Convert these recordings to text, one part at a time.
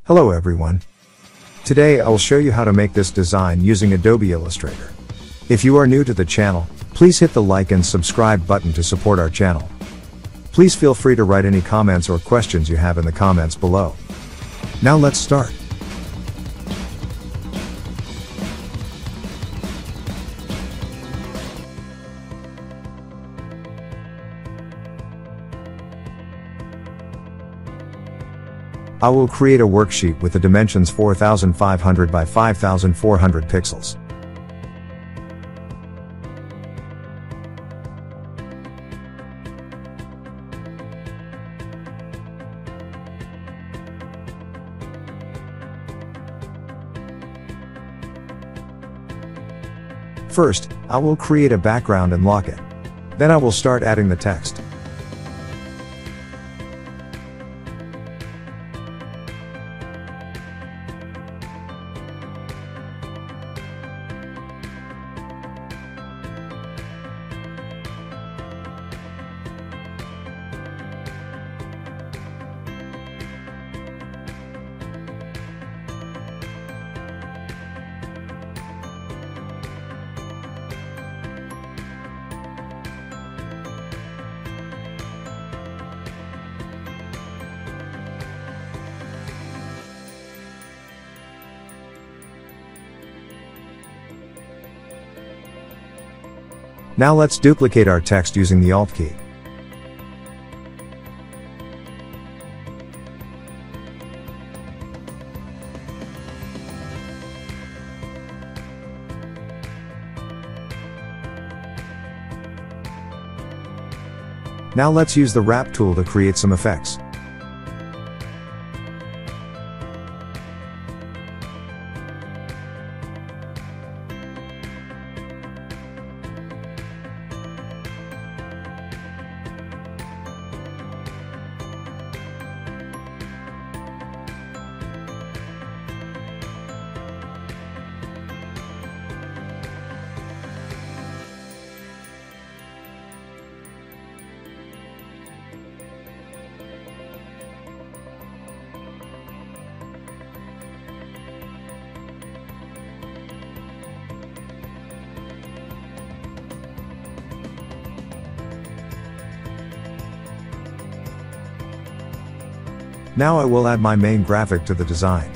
Hello everyone. Today I will show you how to make this design using Adobe Illustrator. If you are new to the channel, please hit the like and subscribe button to support our channel. Please feel free to write any comments or questions you have in the comments below. Now let's start. I will create a worksheet with the dimensions 4500 by 5400 pixels. First, I will create a background and lock it. Then I will start adding the text. Now let's duplicate our text using the Alt key. Now let's use the wrap tool to create some effects. Now I will add my main graphic to the design.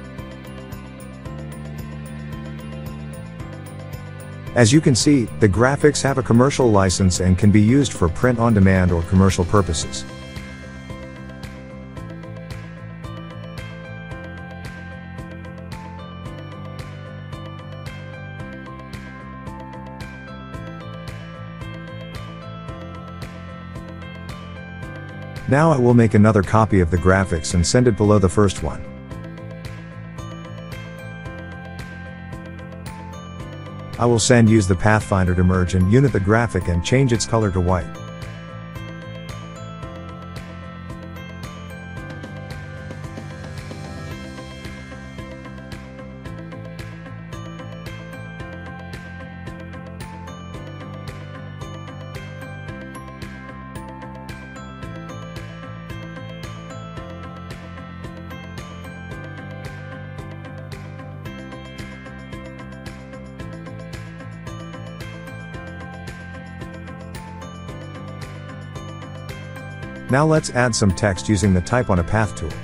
As you can see, the graphics have a commercial license and can be used for print on demand or commercial purposes. Now I will make another copy of the graphics and send it below the first one. I will use the Pathfinder to merge and unit the graphic and change its color to white. Now let's add some text using the Type on a Path tool.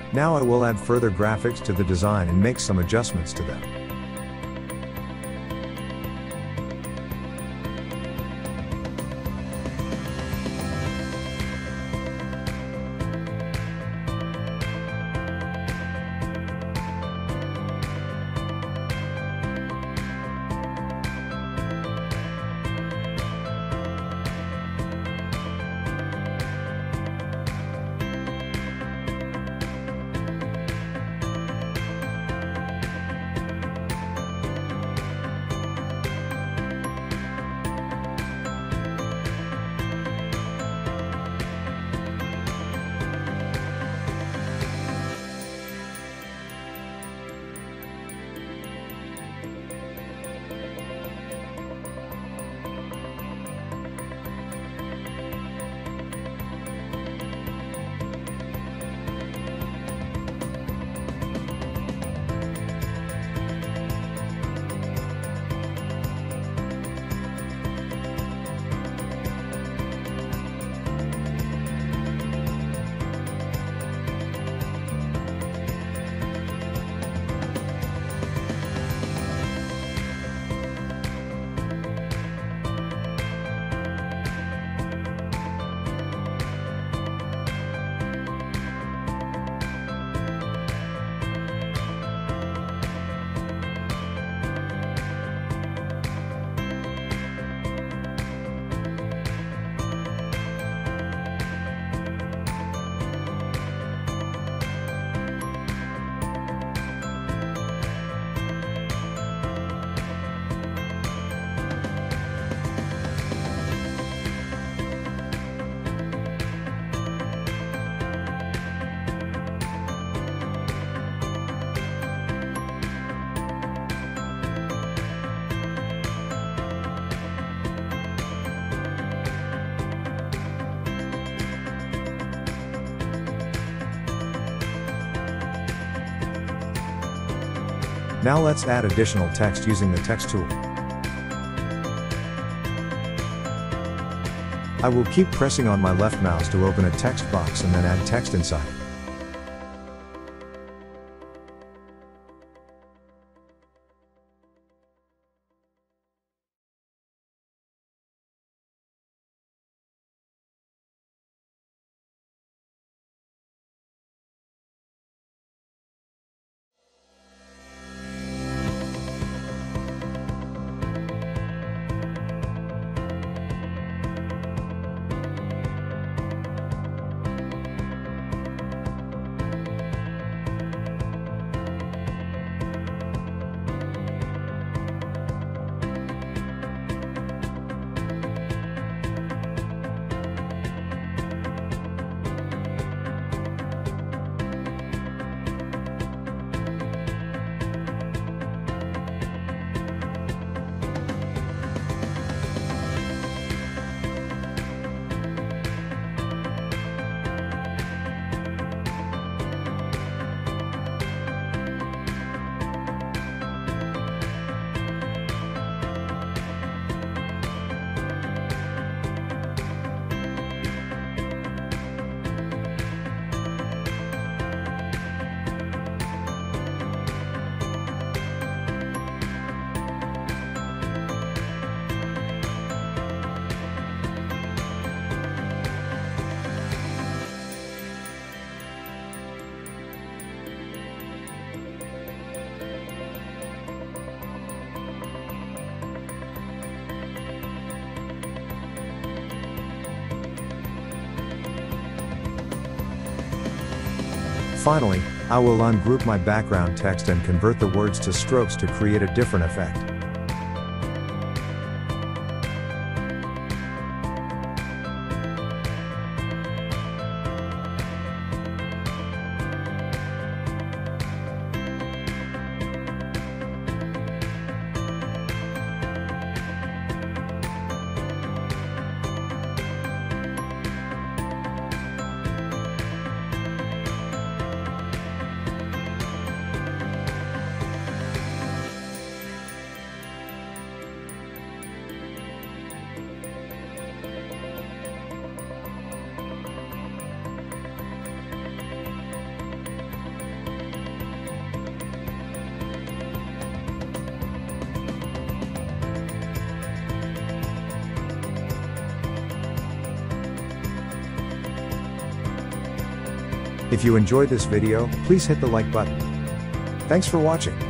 Now I will add further graphics to the design and make some adjustments to them. Now let's add additional text using the text tool. I will keep pressing on my left mouse to open a text box and then add text inside it. Finally, I will ungroup my background text and convert the words to strokes to create a different effect. If you enjoyed this video, please hit the like button. Thanks for watching.